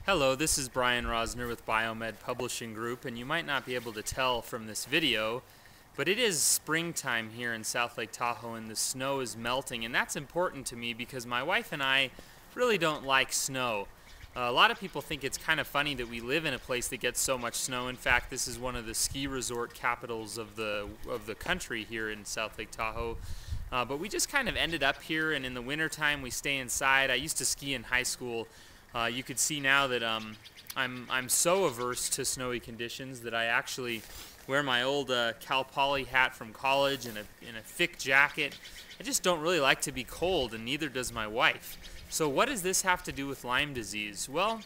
Hello, this is Brian Rosner with Biomed Publishing Group, and you might not be able to tell from this video, but it is springtime here in South Lake Tahoe and the snow is melting, and that's important to me because my wife and I really don't like snow. A lot of people think it's kind of funny that we live in a place that gets so much snow. In fact, this is one of the ski resort capitals of the country here in South Lake Tahoe. But we just kind of ended up here, and in the wintertime we stay inside. I used to ski in high school. You could see now that I'm so averse to snowy conditions that I actually wear my old Cal Poly hat from college and a thick jacket. I just don't really like to be cold, and neither does my wife. So what does this have to do with Lyme disease? Well,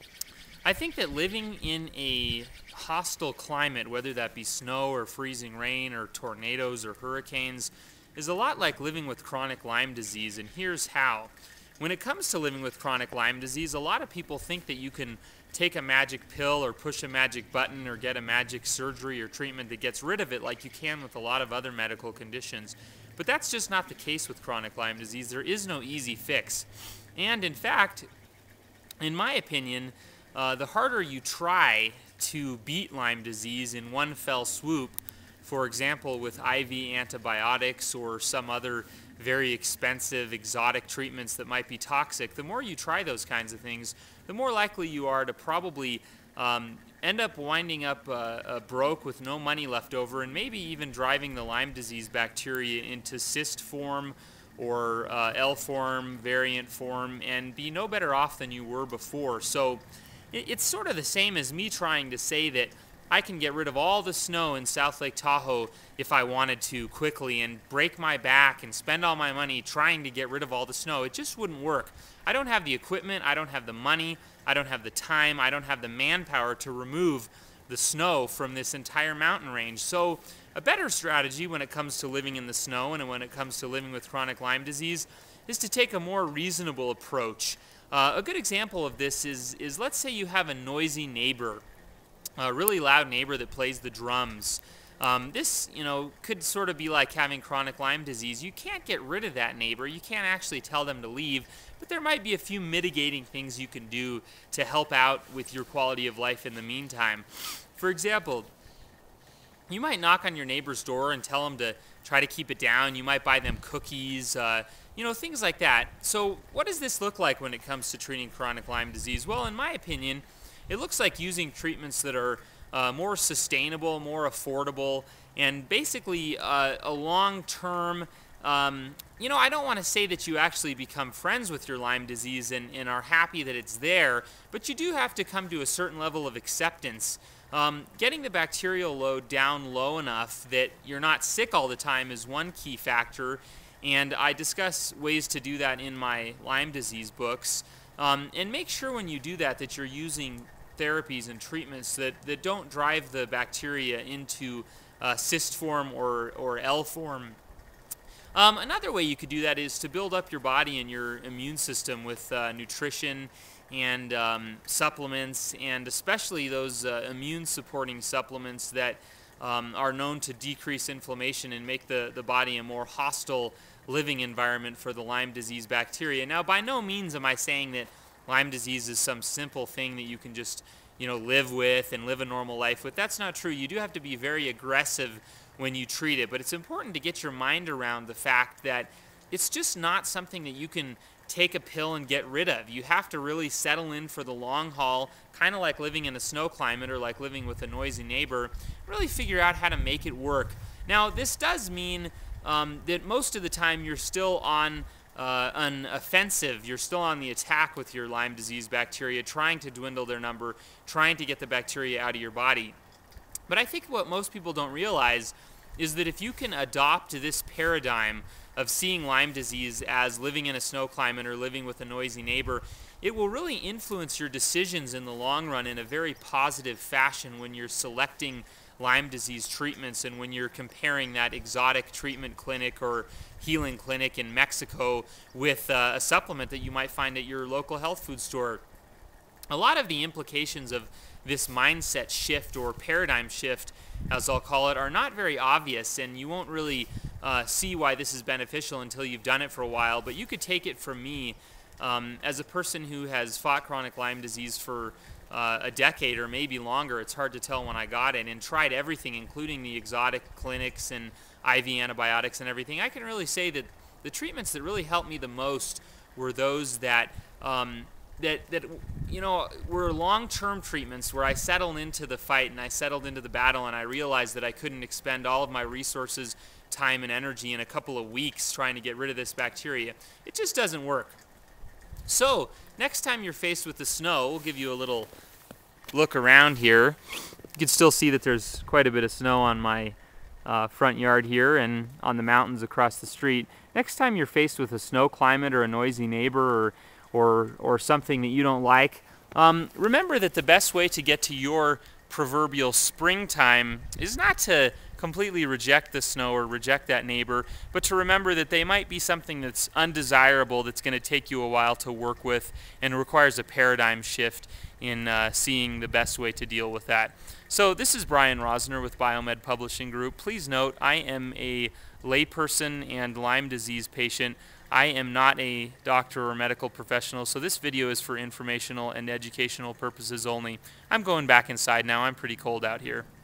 I think that living in a hostile climate, whether that be snow or freezing rain or tornadoes or hurricanes, is a lot like living with chronic Lyme disease, and here's how. When it comes to living with chronic Lyme disease, a lot of people think that you can take a magic pill or push a magic button or get a magic surgery or treatment that gets rid of it like you can with a lot of other medical conditions. But that's just not the case with chronic Lyme disease. There is no easy fix. And in fact, in my opinion, the harder you try to beat Lyme disease in one fell swoop, for example with IV antibiotics or some other very expensive exotic treatments that might be toxic, the more you try those kinds of things, the more likely you are to probably end up winding up broke with no money left over, and maybe even driving the Lyme disease bacteria into cyst form or L form, variant form, and be no better off than you were before. So it's sort of the same as me trying to say that I can get rid of all the snow in South Lake Tahoe if I wanted to quickly and break my back and spend all my money trying to get rid of all the snow. It just wouldn't work. I don't have the equipment, I don't have the money, I don't have the time, I don't have the manpower to remove the snow from this entire mountain range. So a better strategy when it comes to living in the snow and when it comes to living with chronic Lyme disease is to take a more reasonable approach. A good example of this is let's say you have a noisy neighbor, a really loud neighbor that plays the drums. This, could sort of be like having chronic Lyme disease. You can't get rid of that neighbor. You can't actually tell them to leave, but there might be a few mitigating things you can do to help out with your quality of life in the meantime. For example, you might knock on your neighbor's door and tell them to try to keep it down. You might buy them cookies, things like that. So what does this look like when it comes to treating chronic Lyme disease? Well, in my opinion, it looks like using treatments that are more sustainable, more affordable, and basically a long-term, I don't want to say that you actually become friends with your Lyme disease and are happy that it's there, but you do have to come to a certain level of acceptance. Getting the bacterial load down low enough that you're not sick all the time is one key factor, and I discuss ways to do that in my Lyme disease books. And make sure when you do that that you're using therapies and treatments that don't drive the bacteria into cyst form or L form. Another way you could do that is to build up your body and your immune system with nutrition and supplements, and especially those immune supporting supplements that are known to decrease inflammation and make the body a more hostile living environment for the Lyme disease bacteria. Now, by no means am I saying that Lyme disease is some simple thing that you can just, live with and live a normal life with. That's not true. You do have to be very aggressive when you treat it, but it's important to get your mind around the fact that it's just not something that you can take a pill and get rid of. You have to really settle in for the long haul, kind of like living in a snow climate or like living with a noisy neighbor, really figure out how to make it work. Now, this does mean that most of the time you're still on an offensive, you're still on the attack with your Lyme disease bacteria, trying to dwindle their number, trying to get the bacteria out of your body. But I think what most people don't realize is that if you can adopt this paradigm of seeing Lyme disease as living in a snow climate or living with a noisy neighbor, it will really influence your decisions in the long run in a very positive fashion when you're selecting Lyme disease treatments and when you're comparing that exotic treatment clinic or healing clinic in Mexico with a supplement that you might find at your local health food store. A lot of the implications of this mindset shift or paradigm shift, as I'll call it, are not very obvious, and you won't really see why this is beneficial until you've done it for a while. But you could take it from me As a person who has fought chronic Lyme disease for a decade or maybe longer, it's hard to tell when I got it, and tried everything, including the exotic clinics and IV antibiotics and everything, I can really say that the treatments that really helped me the most were those that were long-term treatments where I settled into the fight and I settled into the battle, and I realized that I couldn't expend all of my resources, time, and energy in a couple of weeks trying to get rid of this bacteria. It just doesn't work. So next time you're faced with the snow, we'll give you a little look around here. You can still see that there's quite a bit of snow on my front yard here and on the mountains across the street. Next time you're faced with a snow climate or a noisy neighbor or something that you don't like, remember that the best way to get to your proverbial springtime is not to completely reject the snow or reject that neighbor, but to remember that they might be something that's undesirable, that's going to take you a while to work with, and requires a paradigm shift in seeing the best way to deal with that. So this is Brian Rosner with Biomed Publishing Group. Please note, I am a layperson and Lyme disease patient. I am not a doctor or medical professional, so this video is for informational and educational purposes only. I'm going back inside now. I'm pretty cold out here.